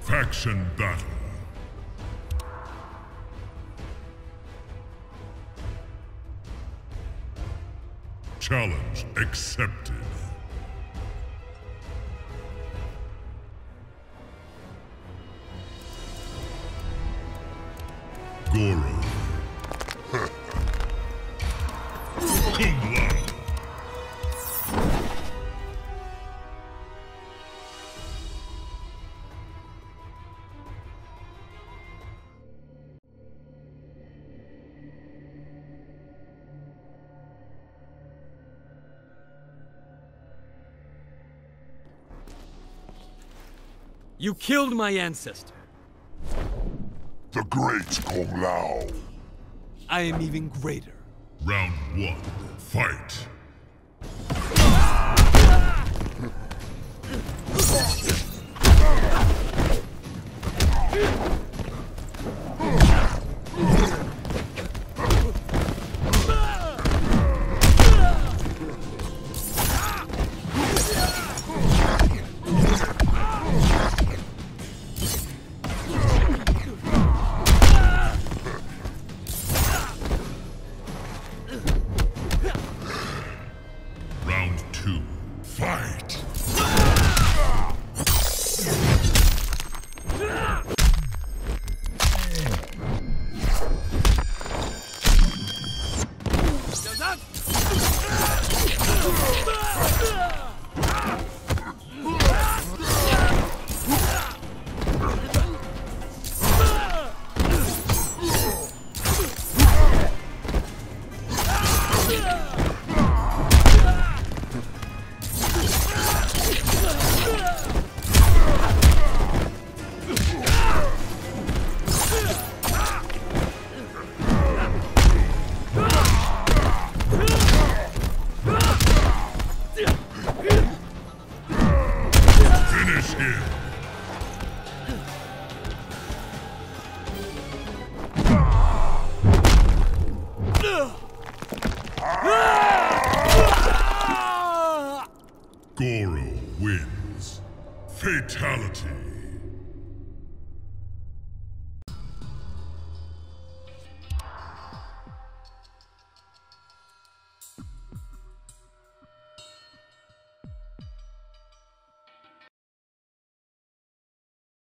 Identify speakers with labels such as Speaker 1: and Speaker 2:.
Speaker 1: Faction battle. Challenge accepted. Goro. Kung Lao.
Speaker 2: You killed my ancestor.
Speaker 1: The great Kung Lao.
Speaker 2: I am even greater.
Speaker 1: Round 1. Fight. Round 2. Fight! Finish him! Goro wins. Fatality.